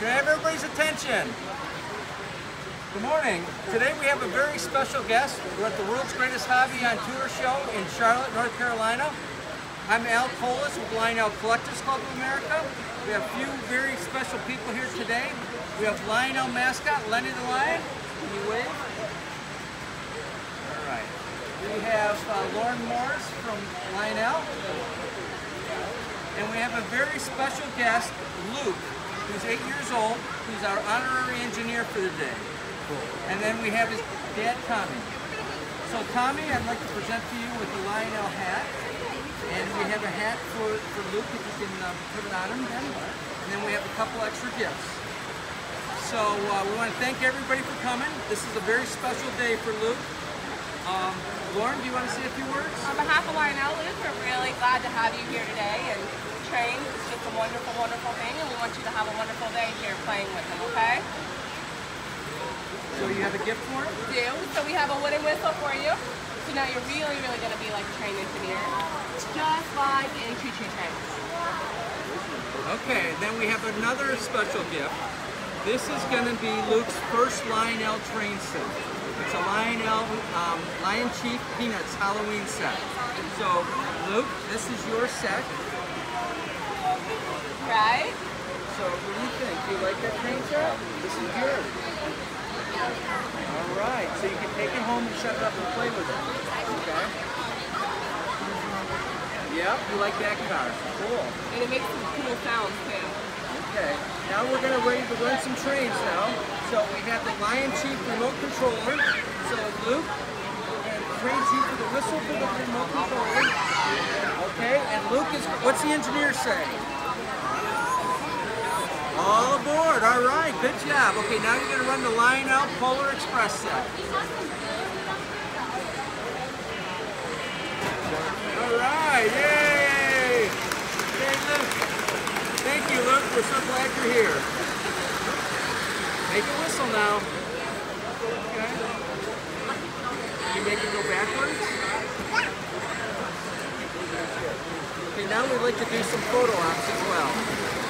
Can I have everybody's attention? Good morning. Today we have a very special guest. We're at the World's Greatest Hobby on Tour show in Charlotte, North Carolina. I'm Al Colas with Lionel Collectors Club of America. We have a few very special people here today. We have Lionel mascot, Lenny the Lion. Can you wave? All right. We have Lauren Morris from Lionel. And we have a very special guest, Luke, who's 8 years old, who's our honorary engineer for the day. And then we have his dad, Tommy. So Tommy, I'd like to present to you with the Lionel hat. And we have a hat for Luke, if you can put it on him then. And then we have a couple extra gifts. So we want to thank everybody for coming. This is a very special day for Luke. Lauren, do you want to say a few words? On behalf of Lionel, Luke, we're really glad to have you here today and train. It's just a wonderful, wonderful thing, and we want you to have a wonderful day here playing with him, okay? So you have a gift for him? We do. So we have a wooden whistle for you. So now you're really, really going to be like a train engineer. Just like in choo-choo trains. Okay, then we have another special gift. This is going to be Luke's first Lionel train set. It's a Lionel Lion Chief Peanuts Halloween set. So, Luke, this is your set. Right? So, what do you think? Do you like that train set? This is yours. All right, so you can take it home and set it up and play with it. Okay? Yep, you like that car. Cool. And it makes some cool sounds, too. Okay, now we're ready to run some trains now. So we have the Lion Chief remote controller. So Luke, trains you for the whistle for the remote controller. Okay, and Luke is, what's the engineer say? All aboard, all right, good job. Okay, now you're gonna run the Lionel Polar Express set. All right, yay! Hey, Luke. Thank you, Luke. We're so glad you're here. Make a whistle now. Okay. Can you make it go backwards? Okay, now we'd like to do some photo ops as well.